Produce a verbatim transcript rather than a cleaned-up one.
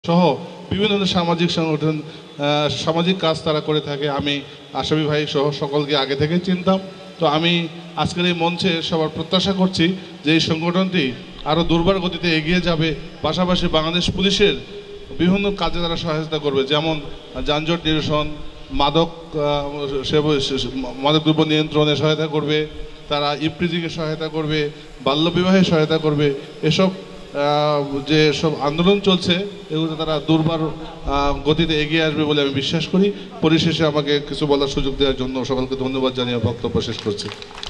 সহ বিভিন্ন ধরনের সামাজিক সংগঠন সামাজিক কাজ তারা করে থাকে। আমি আশাবী ভাই সহ সকলকে আগে থেকে চিনতাম। তো আমি আজকের এই মঞ্চে সবার প্রত্যাশা করছি যে এই সংগঠনটি আরও দুর্বার গতিতে এগিয়ে যাবে, পাশাপাশি বাংলাদেশ পুলিশের বিভিন্ন কাজে তারা সহায়তা করবে, যেমন যানজট নিরসন, মাদক মাদক দ্রব্য নিয়ন্ত্রণে সহায়তা করবে, তারা ইফটিজিংয়ে সহায়তা করবে, বাল্যবিবাহে সহায়তা করবে। এসব যে সব আন্দোলন চলছে এগুলো তারা দুর্বার গতিতে এগিয়ে আসবে বলে আমি বিশ্বাস করি। পরিশেষে আমাকে কিছু বলার সুযোগ দেওয়ার জন্য সকলকে ধন্যবাদ জানিয়ে বক্তব্য শেষ করছি।